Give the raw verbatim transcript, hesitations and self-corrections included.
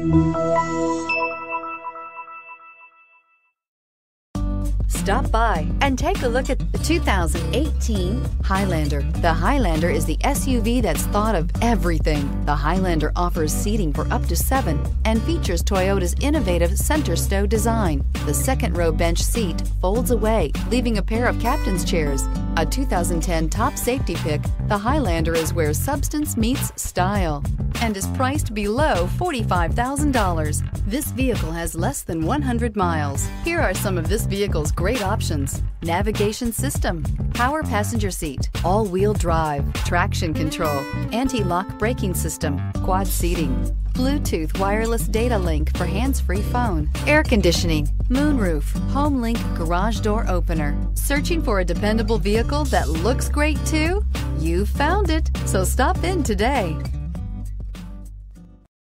Stop by and take a look at the two thousand eighteen Highlander. The Highlander is the S U V that's thought of everything. The Highlander offers seating for up to seven and features Toyota's innovative center stow design. The second row bench seat folds away, leaving a pair of captain's chairs. A two thousand ten top safety pick, the Highlander is where substance meets style and is priced below forty-five thousand dollars. This vehicle has less than one hundred miles. Here are some of this vehicle's great options: navigation system, power passenger seat, all-wheel drive, traction control, anti-lock braking system, quad seating, Bluetooth wireless data link for hands-free phone, air conditioning, moonroof, HomeLink garage door opener. Searching for a dependable vehicle that looks great too? You found it, so stop in today.